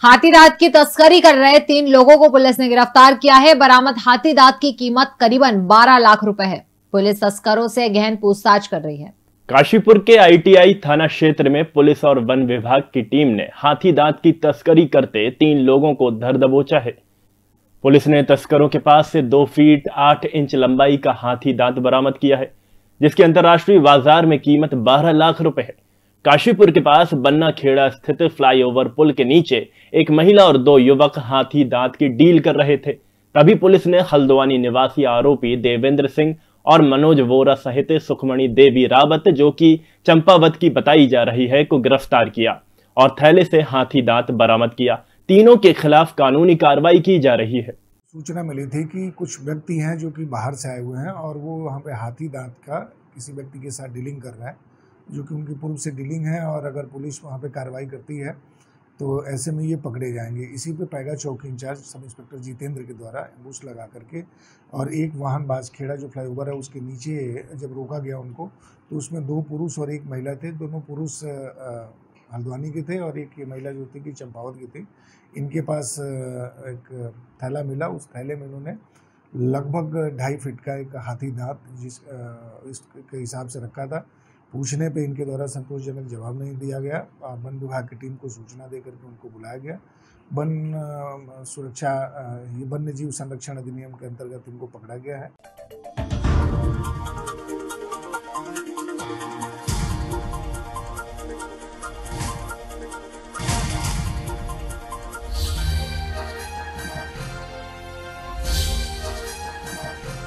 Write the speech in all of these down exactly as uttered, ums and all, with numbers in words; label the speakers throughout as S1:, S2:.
S1: हाथी दांत की तस्करी कर रहे तीन लोगों को पुलिस ने गिरफ्तार किया है। बरामद हाथी दांत की कीमत करीबन बारह लाख रुपए है। पुलिस तस्करों से गहन पूछताछ कर रही है।
S2: काशीपुर के आईटीआई थाना क्षेत्र में पुलिस और वन विभाग की टीम ने हाथी दांत की तस्करी करते तीन लोगों को धर दबोचा है। पुलिस ने तस्करों के पास से दो फीट आठ इंच लंबाई का हाथी दांत बरामद किया है, जिसकी अंतर्राष्ट्रीय बाजार में कीमत बारह लाख रुपए है। काशीपुर के पास बन्ना खेड़ा स्थित फ्लाईओवर पुल के नीचे एक महिला और दो युवक हाथी दांत की डील कर रहे थे। तभी पुलिस ने हल्द्वानी निवासी आरोपी देवेंद्र सिंह और मनोज वोरा सहित सुखमणि देवी रावत, जो कि चंपावत की बताई जा रही है, को गिरफ्तार किया और थैले से हाथी दांत बरामद किया। तीनों के खिलाफ कानूनी कार्रवाई की जा रही है।
S3: सूचना मिली थी कि कुछ व्यक्ति हैं जो कि बाहर से आए हुए हैं और वो वहाँ पे हाथी दांत का किसी व्यक्ति के साथ डीलिंग कर रहा है, जो कि उनकी पूर्व से डीलिंग है और अगर पुलिस वहाँ पे कार्रवाई करती है तो ऐसे में ये पकड़े जाएंगे। इसी पे पैगा चौकी इंचार्ज सब इंस्पेक्टर जितेंद्र के द्वारा एम्बुश लगा करके और एक वाहन बाजखेड़ा जो फ्लाईओवर है उसके नीचे जब रोका गया उनको, तो उसमें दो पुरुष और एक महिला थे। दोनों पुरुष हल्द्वानी के थे और एक महिला जो थी कि चंपावत की थी। इनके पास एक थैला मिला, उस थैले में इन्होंने लगभग ढाई फीट का एक हाथी दांत जिस इसके हिसाब से रखा था। पूछने पे इनके द्वारा संतोषजनक जवाब नहीं दिया गया। वन विभाग की टीम को सूचना देकर के उनको बुलाया गया। वन सुरक्षा ये वन्य जीव संरक्षण अधिनियम के अंतर्गत इनको पकड़ा गया है।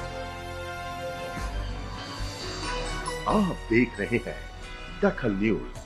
S4: आप देख रहे हैं दखल न्यूज।